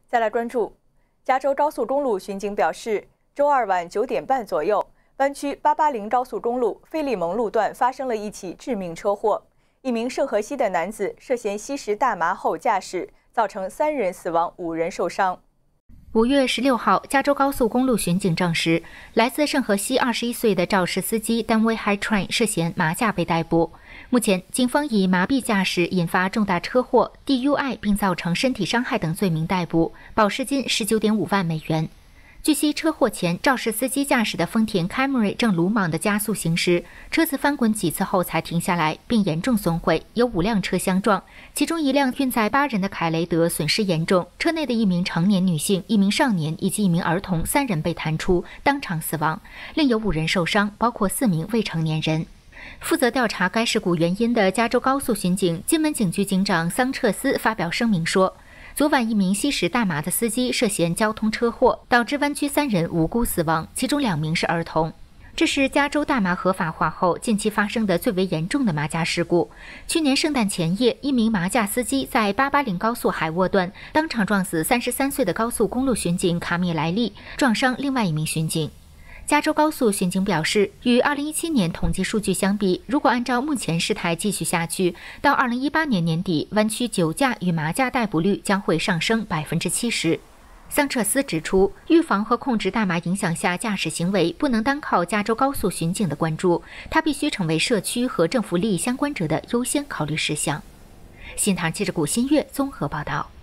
再来关注，加州高速公路巡警表示，周二晚9点半左右，湾区880高速公路费利蒙路段发生了一起致命车祸，一名圣荷西的男子涉嫌吸食大麻后驾驶，造成3人死亡，5人受伤。 5月16号，加州高速公路巡警证实，来自圣荷西21岁的肇事司机丹威 High Train 涉嫌麻驾被逮捕。目前，警方以麻痹驾驶引发重大车祸、DUI 并造成身体伤害等罪名逮捕，保释金19.5万美元。据悉，车祸前，肇事司机驾驶的丰田 Camry 正鲁莽地加速行驶，车子翻滚几次后才停下来，并严重损毁，有5辆车相撞，其中1辆运载8人的凯雷德损失严重，车内的1名成年女性、1名少年以及1名儿童3人被弹出，当场死亡，另有5人受伤，包括4名未成年人。负责调查该事故原因的加州高速巡警金门警局警长桑彻斯发表声明说，昨晚1名吸食大麻的司机涉嫌交通车祸，导致湾区3人无辜死亡，其中2名是儿童。这是加州大麻合法化后近期发生的最为严重的麻驾事故。去年圣诞前夜，1名麻驾司机在880高速海沃段当场撞死33岁的高速公路巡警卡米莱利，撞伤另外1名巡警。加州高速巡警表示，与2017年统计数据相比，如果按照目前事态继续下去，到2018年年底，湾区酒驾与麻驾逮捕率将会上升70%。桑彻斯指出，预防和控制大麻影响下驾驶行为不能单靠加州高速巡警的关注，它必须成为社区和政府利益相关者的优先考虑事项。新唐记者古新月综合报道。